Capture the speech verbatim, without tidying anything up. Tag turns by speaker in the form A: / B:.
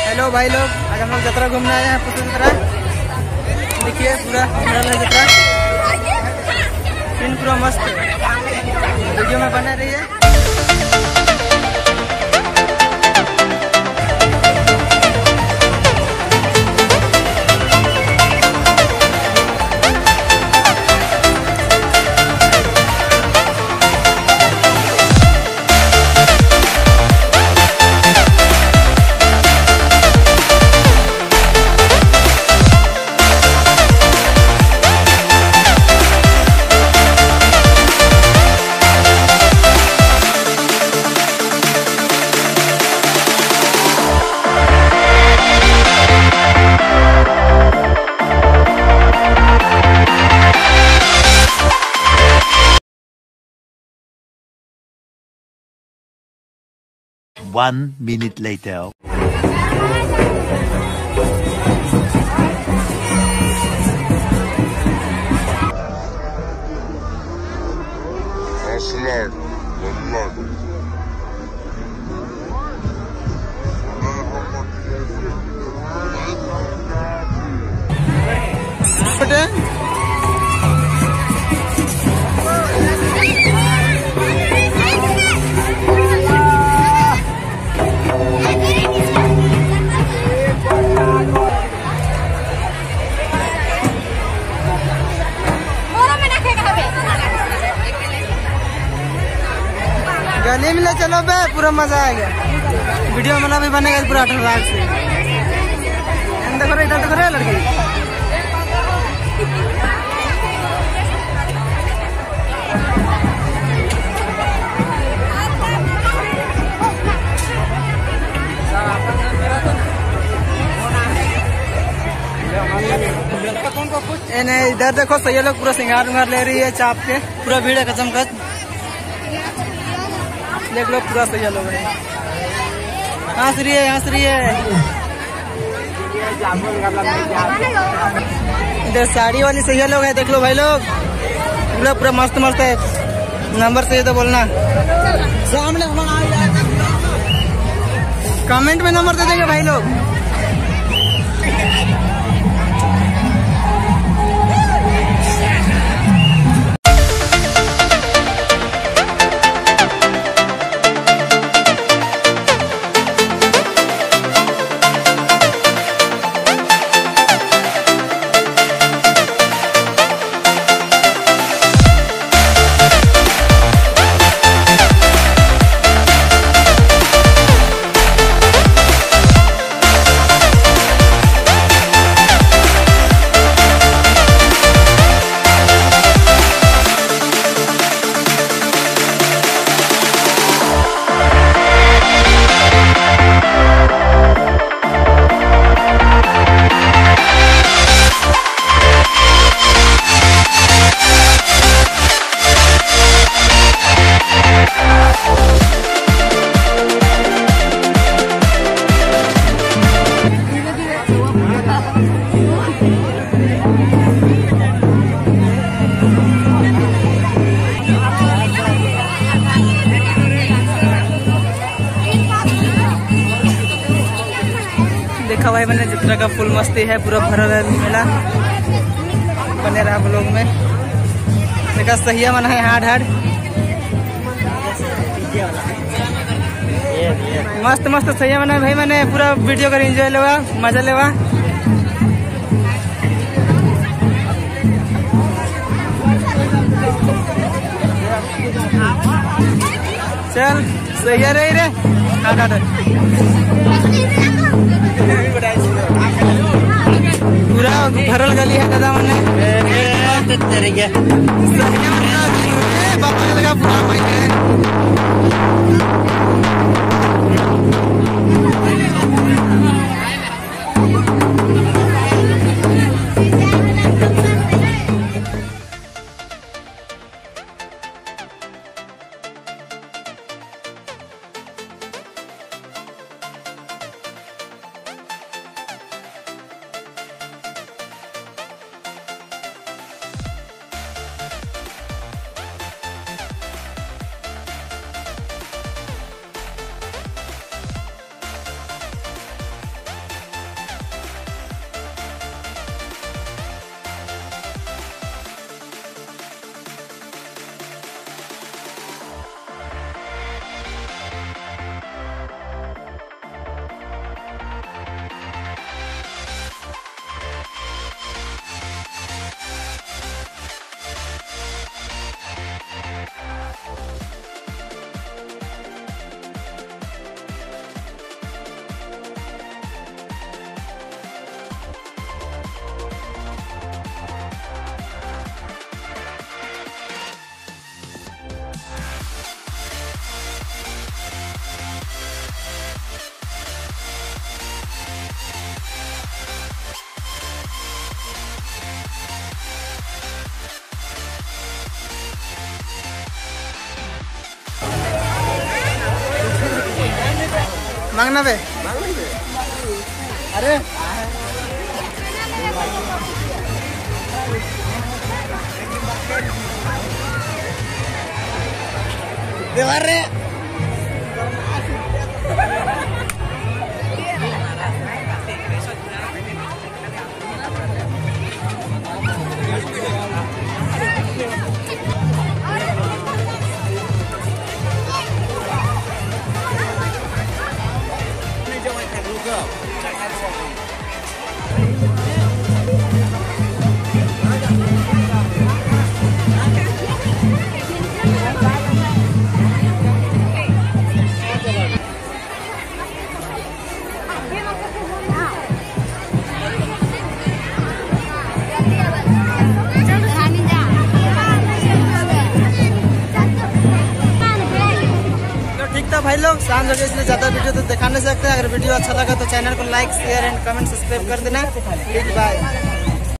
A: Hello भाई लोग, आज हम लोग जतरा घूमने आए हैं। पुष्प जतरा देखिए, पूरा भरल है जतरा, सीन पूरा मस्त है। वीडियो में बने रहिए।
B: One minute later.
C: Aslan, onlar.
A: गली में ले चलो बे, पूरा मजा आएगा। वीडियो मतलब भी बनेगा पूरा ठराक से। देखो रे, इधर देखो रे लड़की। नहीं, इधर देखो सही लोग पूरा सिंगार उंगार ले रही है, चाप के पूरा भीड़ है कसम कस। देख लो पूरा सही लोग है, हंस रही है हंस रही है। इधर साड़ी वाली सही लोग है, देख लो भाई लोग, पूरा पूरा मस्त मस्त है। नंबर सही तो बोलना, सामने कमेंट में नंबर दे देंगे भाई लोग। देखा भाई मैंने, जतरा का फुल मस्ती है, पूरा भरा है मेला। बने रहा ब्लॉग में। देखा सही मना है, हार्ड हार्ड मस्त मस्त सही मना है भाई। मैंने पूरा वीडियो कर एंजॉय लेवा, मजा लेवा। चल सही है रे रे, हार्ड हार्ड पूरा भरल गली है दादा मैंने। बापा लगा पूरा भाई है। मांगना बे अरे देवार रे भाई लोग शाम हो गई इसलिए ज्यादा वीडियो तो दिखा नहीं सकते। अगर वीडियो अच्छा लगा तो चैनल को like share and comment subscribe कर देना। ठीक बाय।